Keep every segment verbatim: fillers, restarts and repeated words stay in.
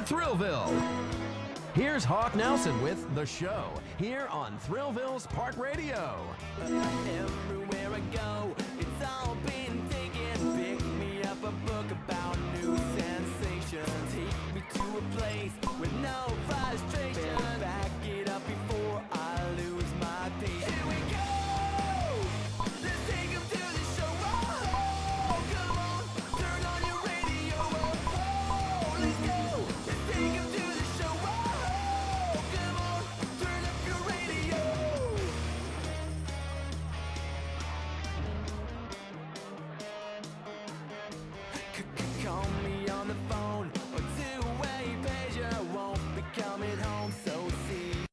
Thrillville. Here's Hawk Nelson with The Show, here on Thrillville's Park Radio. Everywhere I go, it's all been taken. Pick me up a book about new sensations. Take me to a place with no frustration. Back it up before I lose my patience. Here we go! Let's take 'em to the show. Oh, come on, turn on your radio. Oh, let's go. Let's take 'em to the show. Oh, come on, turn up your radio. Call me on the phone or two-way pager. Won't be coming home so soon.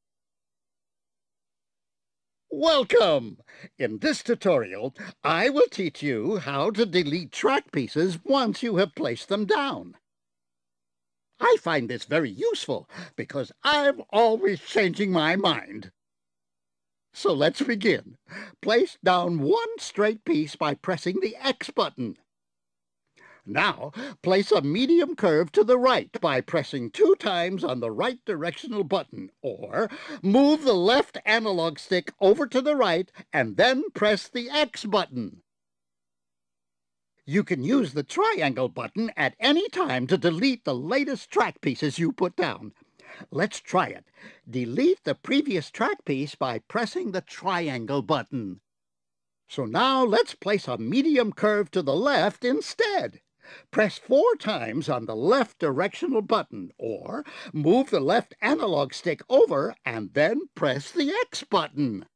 Welcome! In this tutorial, I will teach you how to delete track pieces once you have placed them down. I find this very useful because I'm always changing my mind. So let's begin. Place down one straight piece by pressing the X button. Now, place a medium curve to the right by pressing two times on the right directional button, or move the left analog stick over to the right and then press the X button. You can use the triangle button at any time to delete the latest track pieces you put down. Let's try it. Delete the previous track piece by pressing the triangle button. So now let's place a medium curve to the left instead. Press four times on the left directional button, or move the left analog stick over and then press the X button.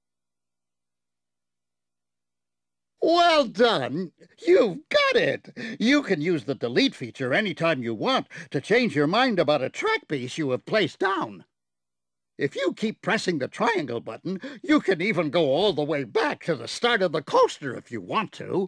Well done! You've got it! You can use the delete feature anytime you want to change your mind about a track piece you have placed down. If you keep pressing the triangle button, you can even go all the way back to the start of the coaster if you want to.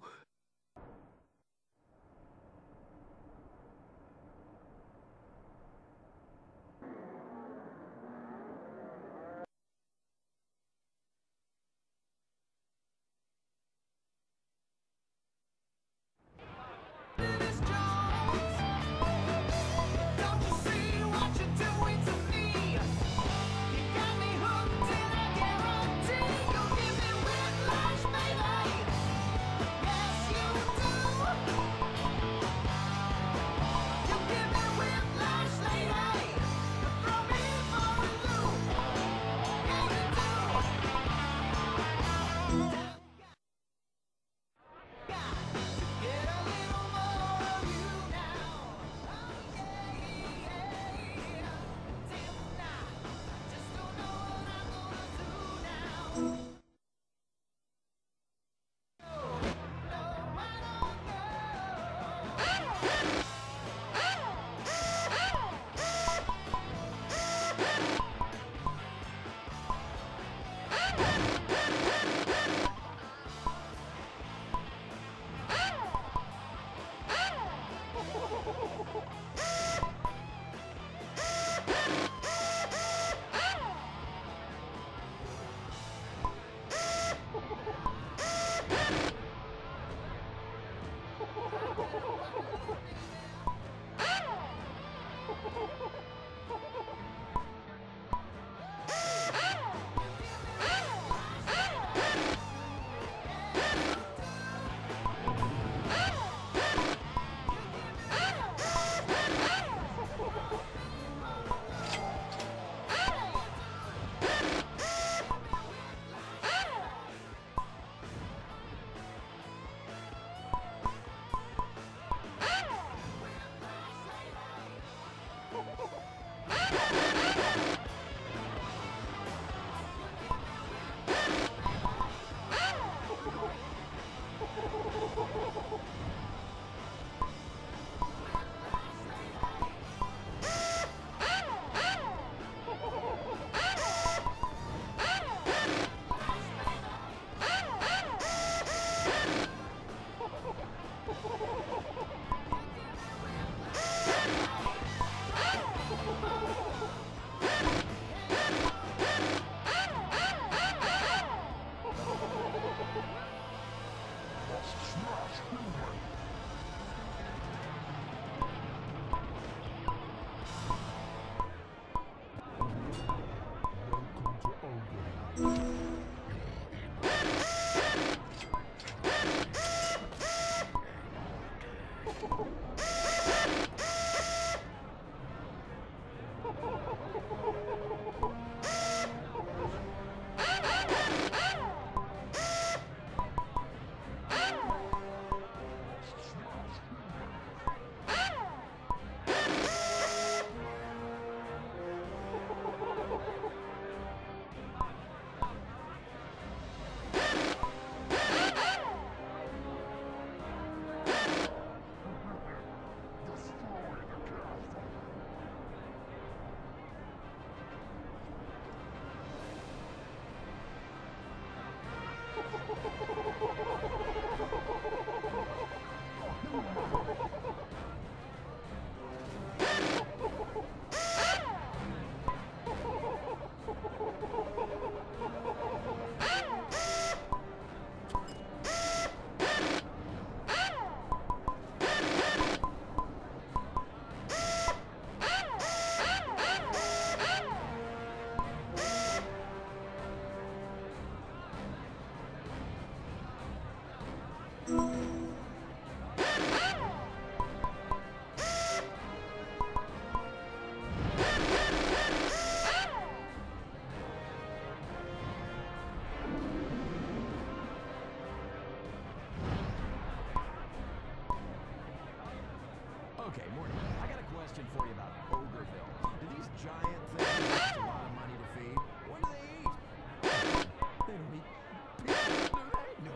Okay, Morty, I got a question for you about Ogreville. Do these giant things cost a lot of money to feed? What do they eat? They don't eat people, do they? No.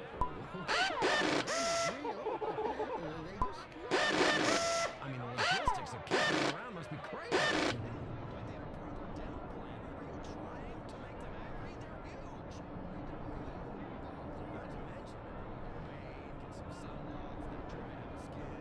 I mean, the logistics of keeping them around must be crazy. Do they have a proper dental plan? Are you trying to make them angry? They're huge. Not to mention, bathe, get some sun off their dry skin.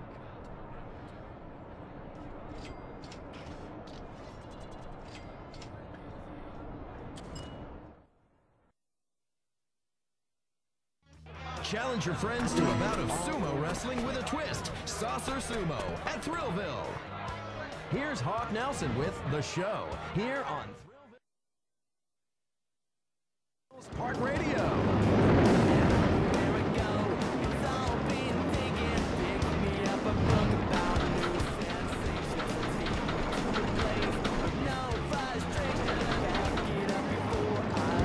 Challenge your friends to a bout of sumo wrestling with a twist. Saucer Sumo at Thrillville. Here's Hawk Nelson with The Show here on Thrillville's Park Radio. There we go. It's all been taken. Pick me up a book about new sensations. Take me to a place of no frustration. Back it up before I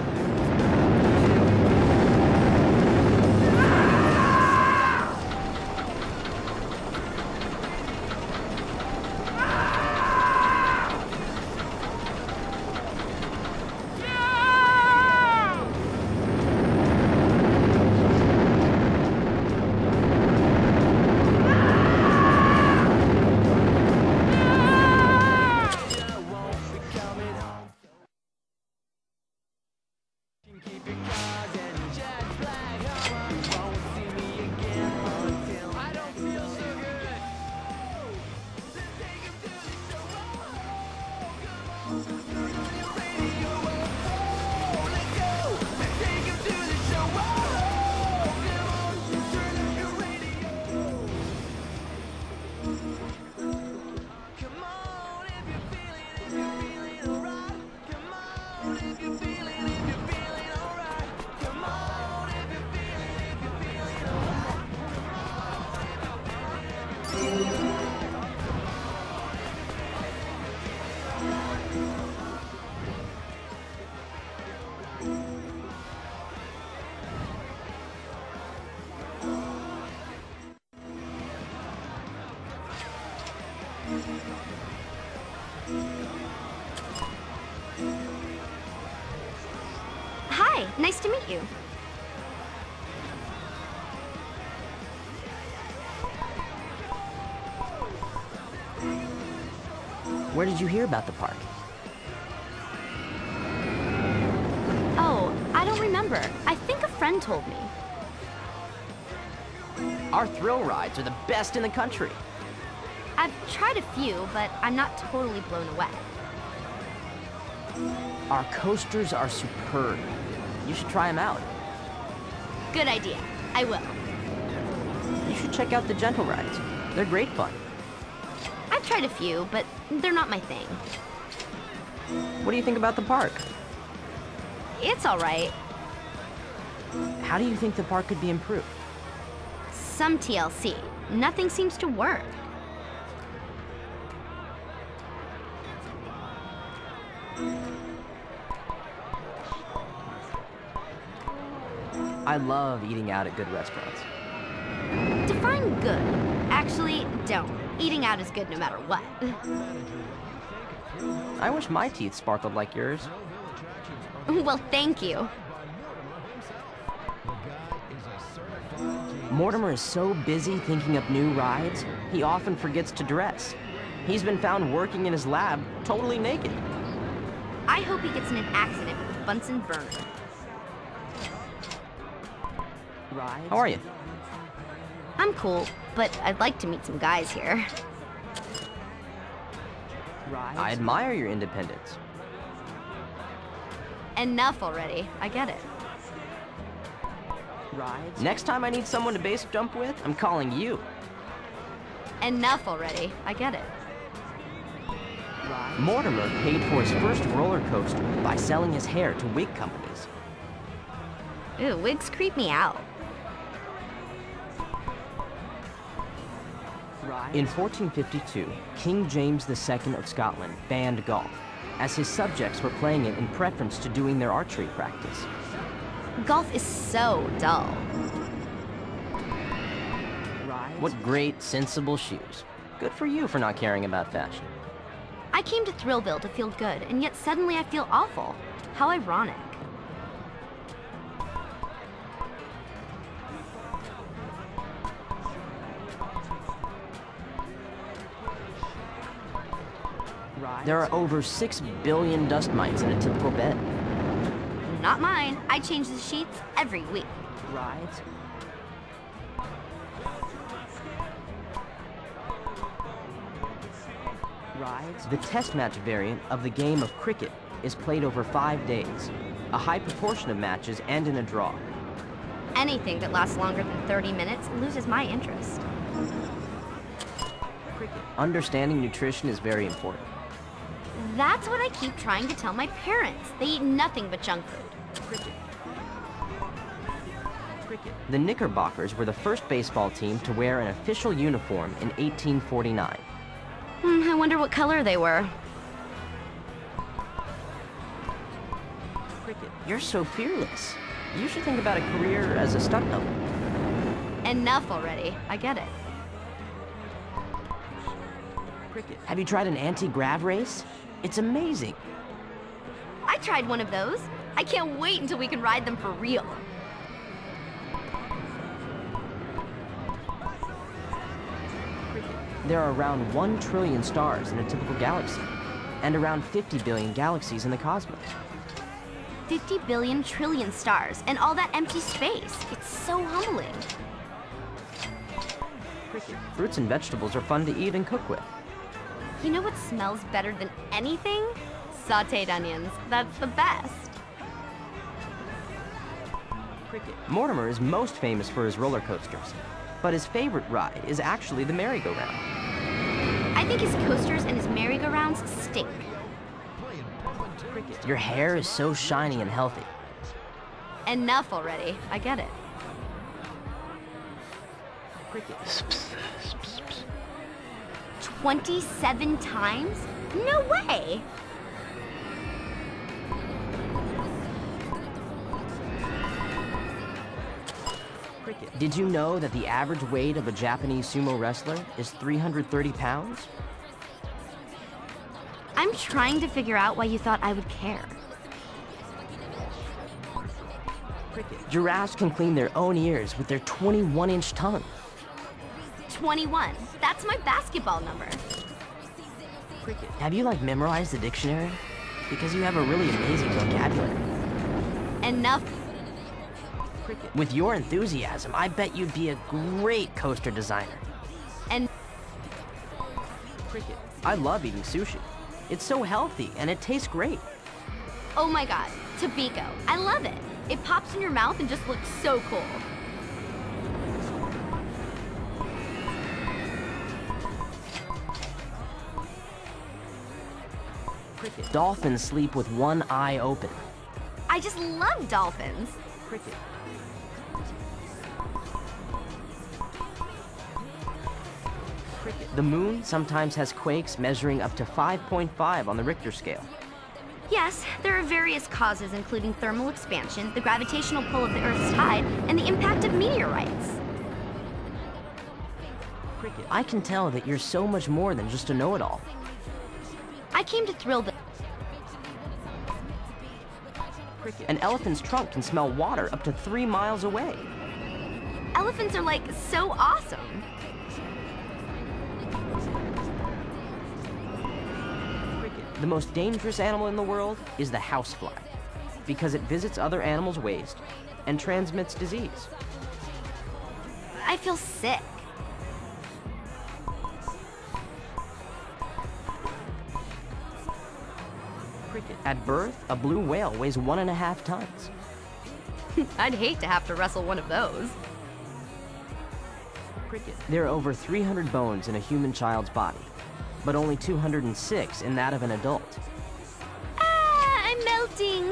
Hi, nice to meet you. Where did you hear about the park? Oh, I don't remember. I think a friend told me. Our thrill rides are the best in the country. I've tried a few, but I'm not totally blown away. Our coasters are superb. You should try them out. Good idea. I will. You should check out the gentle rides. They're great fun. I've tried a few, but they're not my thing. What do you think about the park? It's all right. How do you think the park could be improved? Some T L C. Nothing seems to work. I love eating out at good restaurants. Define good. Actually, don't. Eating out is good no matter what. I wish my teeth sparkled like yours. Well, thank you. Mortimer is so busy thinking up new rides, he often forgets to dress. He's been found working in his lab, totally naked. I hope he gets in an accident with Bunsen burner. Rides? How are you? I'm cool, but I'd like to meet some guys here. Rides? I admire your independence. Enough already. I get it. Rides? Next time I need someone to base jump with, I'm calling you. Enough already. I get it. Rides? Mortimer paid for his first roller coaster by selling his hair to wig companies. Ooh, wigs creep me out. In fourteen fifty-two, King James the Second of Scotland banned golf, as his subjects were playing it in preference to doing their archery practice. Golf is so dull. What great, sensible shoes. Good for you for not caring about fashion. I came to Thrillville to feel good, and yet suddenly I feel awful. How ironic. There are over six billion dust mites in a typical bed. Not mine. I change the sheets every week. Rides? Rides? The test match variant of the game of cricket is played over five days. A high proportion of matches end in a draw. Anything that lasts longer than thirty minutes loses my interest. Cricket. Understanding nutrition is very important. That's what I keep trying to tell my parents. They eat nothing but junk food. Cricket. Cricket. The Knickerbockers were the first baseball team to wear an official uniform in eighteen forty-nine. Hmm, I wonder what color they were. Cricket. You're so fearless. You should think about a career as a stunt double. Enough already. I get it. Cricket. Have you tried an anti-grav race? It's amazing. I tried one of those. I can't wait until we can ride them for real. There are around one trillion stars in a typical galaxy, and around fifty billion galaxies in the cosmos. fifty billion trillion stars, and all that empty space. It's so humbling. Fruits and vegetables are fun to eat and cook with. You know what smells better than anything? Sauteed onions. That's the best. Mortimer is most famous for his roller coasters, but his favorite ride is actually the merry-go-round. I think his coasters and his merry-go-rounds stink. Your hair is so shiny and healthy. Enough already. I get it. twenty-seven times? No way! Did you know that the average weight of a Japanese sumo wrestler is three hundred thirty pounds? I'm trying to figure out why you thought I would care. Giraffes can clean their own ears with their twenty-one inch tongue. twenty-one. That's my basketball number. Have you, like, memorized the dictionary? Because you have a really amazing vocabulary. Enough. With your enthusiasm, I bet you'd be a great coaster designer. And I love eating sushi. It's so healthy, and it tastes great. oh my god, Tobiko. I love it. It pops in your mouth and just looks so cool. Dolphins sleep with one eye open. I I just love dolphins. Cricket. Cricket. The moon sometimes has quakes measuring up to five point five on the Richter scale. Yes, there are various causes, including thermal expansion, the gravitational pull of the Earth's tide, and the impact of meteorites. Cricket. I can tell that you're so much more than just a know-it-all. I came to thrill the... Cricket. An elephant's trunk can smell water up to three miles away. Elephants are, like, so awesome. The most dangerous animal in the world is the housefly, because it visits other animals' waste and transmits disease. I feel sick. Cricket. At birth, a blue whale weighs one and a half tons. I'd hate to have to wrestle one of those. Cricket. There are over three hundred bones in a human child's body, but only two hundred six in that of an adult. Ah, I'm melting.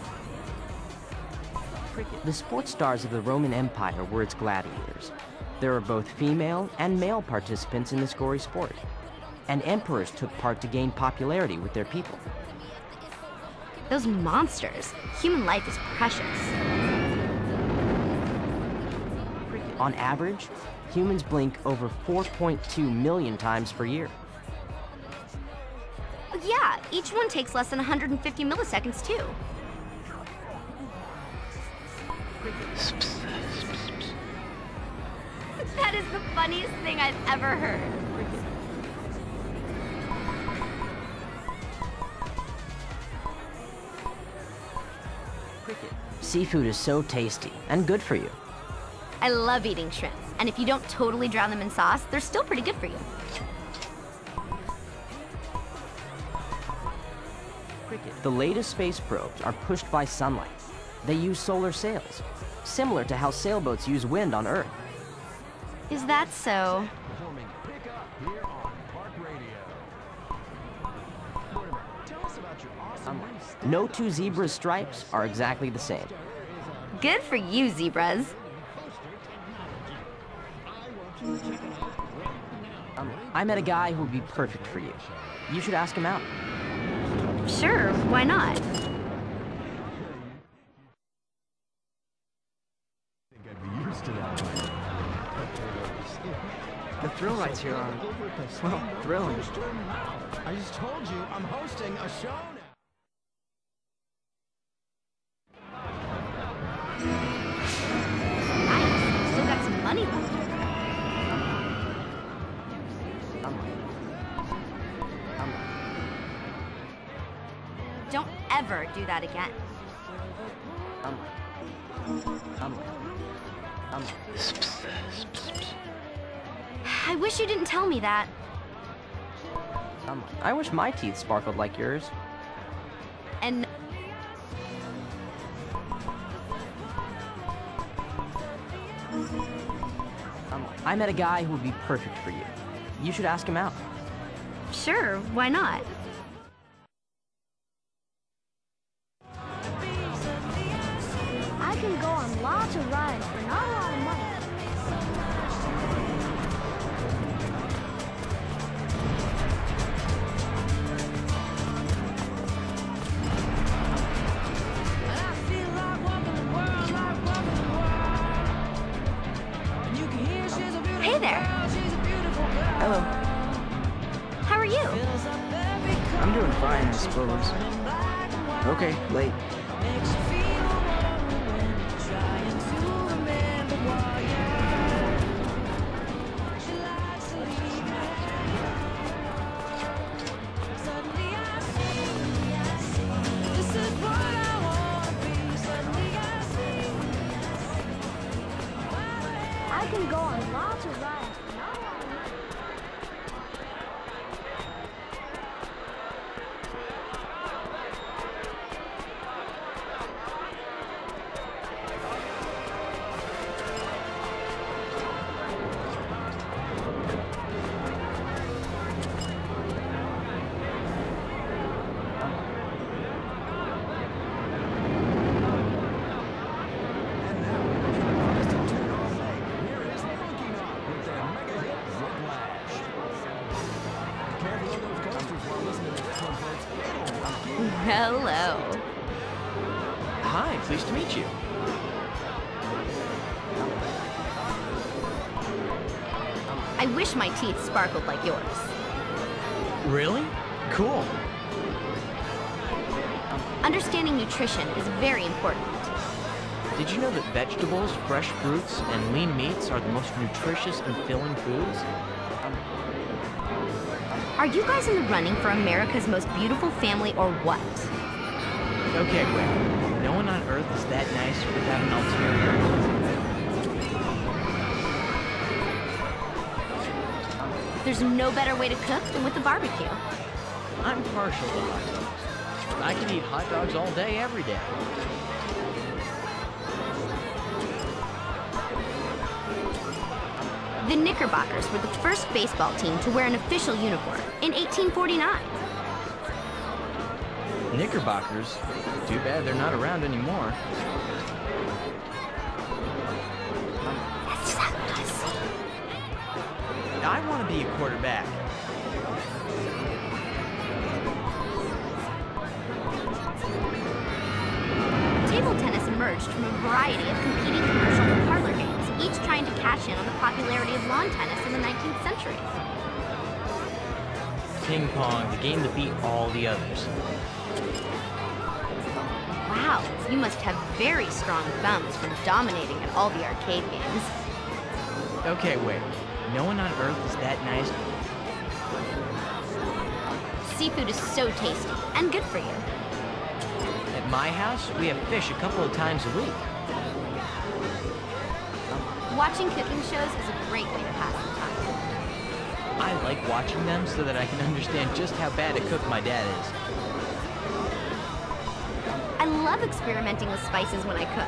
The sports stars of the Roman Empire were its gladiators. There are both female and male participants in this gory sport, and emperors took part to gain popularity with their people. Those monsters. Human life is precious. On average, humans blink over four point two million times per year. Yeah, each one takes less than one hundred fifty milliseconds, too. That is the funniest thing I've ever heard. Seafood is so tasty and good for you. I love eating shrimp, and if you don't totally drown them in sauce, they're still pretty good for you. The latest space probes are pushed by sunlight. They use solar sails, similar to how sailboats use wind on Earth. Is that so? Performing Pick Up here on Park Radio. Mortimer, tell us about your awesome race. No two zebras' stripes are exactly the same. Good for you, zebras. Um, I met a guy who would be perfect for you. You should ask him out. Sure, why not? I think I'd be used to that. The thrill rides here are, well, thrilling. I just told you I'm hosting a show now. Nice. Still got some money left. Don't ever do that again. Um, um, um. I wish you didn't tell me that. Um, I wish my teeth sparkled like yours. And Um, I met a guy who would be perfect for you. You should ask him out. sure, why not? I can go on lots of rides for not a lot of money. Hey there. Hello. How are you? I'm doing fine, I suppose. Okay, late. I can go on lots of rides for not a lot of money. Pleased to meet you. I wish my teeth sparkled like yours. Really? Cool. Understanding nutrition is very important. Did you know that vegetables, fresh fruits, and lean meats are the most nutritious and filling foods? Are you guys in the running for America's most beautiful family or what? Okay, wait. No one on Earth is that nice without an ulterior. There's no better way to cook than with a barbecue. I'm partial to hot dogs. I can eat hot dogs all day, every day. The Knickerbockers were the first baseball team to wear an official uniform in eighteen forty-nine. Knickerbockers? Too bad they're not around anymore. I want to be a quarterback. Table tennis emerged from a variety of competing commercial and parlor games, each trying to cash in on the popularity of lawn tennis in the nineteenth century. Ping pong, the game that beat all the others. Wow, you must have very strong thumbs from dominating at all the arcade games. Okay, wait. No one on Earth is that nice. Seafood is so tasty and good for you. At my house, we have fish a couple of times a week. Watching cooking shows is a great way to pass the time. I like watching them so that I can understand just how bad a cook my dad is. I love experimenting with spices when I cook.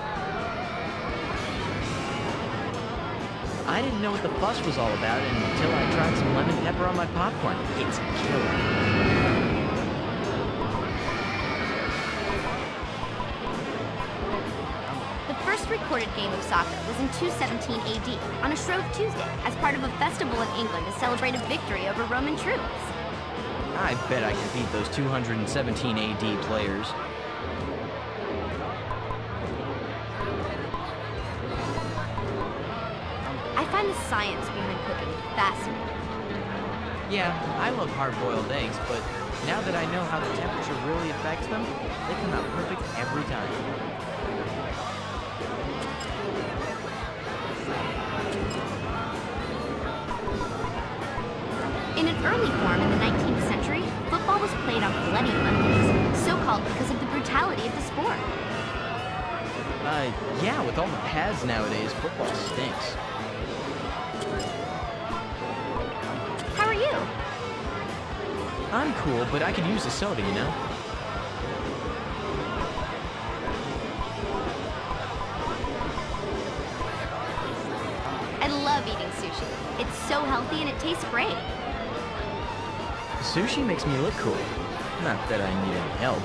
I didn't know what the fuss was all about until I tried some lemon pepper on my popcorn. It's killer. The first recorded game of soccer was in two seventeen A D on a Shrove Tuesday as part of a festival in England to celebrate a victory over Roman troops. I bet I could beat those two hundred seventeen A D players. I find the science behind cooking fascinating. Yeah, I love hard-boiled eggs, but now that I know how the temperature really affects them, they come out perfect every time. In an early form in the nineteenth century, football was played on bloody Mondays, so called because of the brutality of the sport. Uh, yeah, with all the pads nowadays, football stinks. How are you? I'm cool, but I could use a soda, you know? I love eating sushi. It's so healthy and it tastes great. Sushi makes me look cool. Not that I need any help.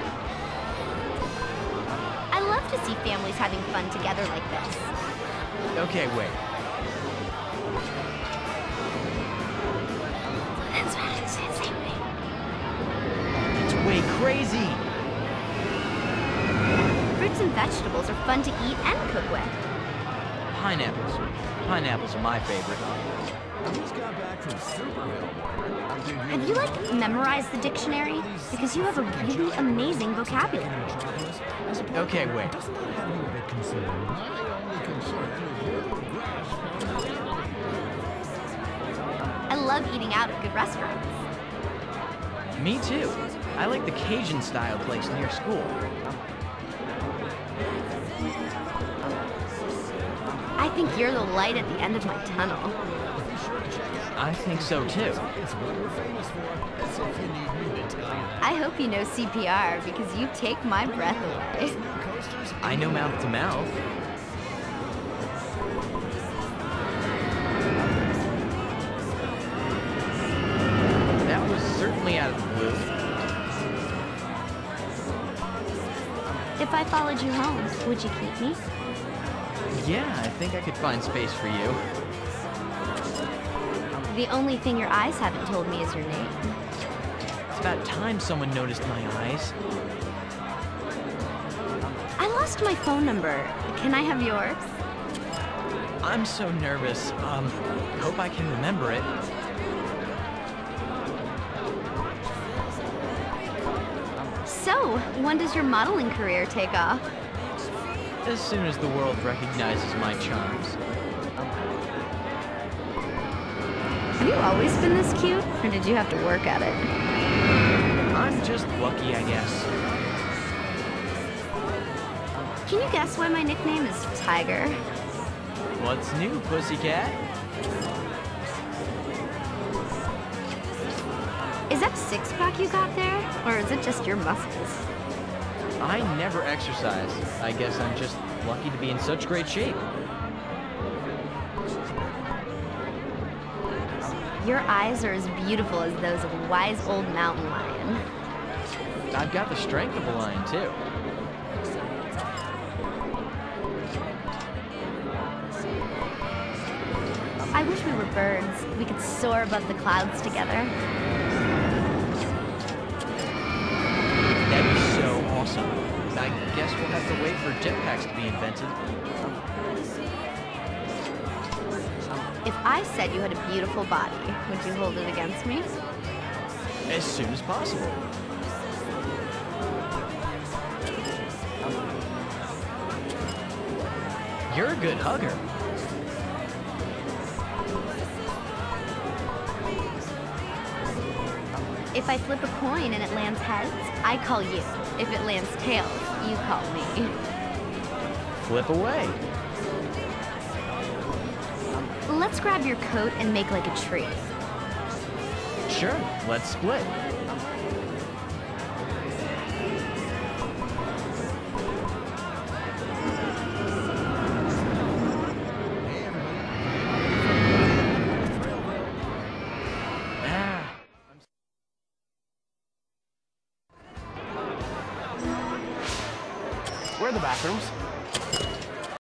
I love to see families having fun together like this. Okay, wait. That's what I said, same thing. It's way crazy! Fruits and vegetables are fun to eat and cook with. Pineapples. Pineapples are my favorite. I just got back from Superville. Have you, like, memorized the dictionary? Because you have a really amazing vocabulary. Okay, wait. Doesn't that have you a bit concerned? My only concern is your grasp on I love eating out at good restaurants. Me too. I like the Cajun-style place near school. I think you're the light at the end of my tunnel. I think so too. It's what we're famous for. As if you need me to tell you that. I hope you know C P R because you take my breath away. I know mouth to mouth. That was certainly out of the blue. If I followed you home, would you keep me? Yeah, I think I could find space for you. The only thing your eyes haven't told me is your name. It's about time someone noticed my eyes. I lost my phone number. Can I have yours? I'm so nervous. Um, hope I can remember it. So, when does your modeling career take off? As soon as the world recognizes my charms. Have you always been this cute, or did you have to work at it? I'm just lucky, I guess. Can you guess why my nickname is Tiger? What's new, pussycat? Is that six-pack you got there, or is it just your muscles? I never exercise. I guess I'm just lucky to be in such great shape. Your eyes are as beautiful as those of a wise old mountain lion. I've got the strength of a lion, too. I wish we were birds. We could soar above the clouds together. That'd be so awesome. I guess we'll have to wait for jetpacks to be invented. If I said you had a beautiful body, would you hold it against me? As soon as possible. You're a good hugger. If I flip a coin and it lands heads, I call you. If it lands tails, you call me. Flip away. Let's grab your coat and make like a tree. Sure, let's split. Ah. Where are the bathrooms?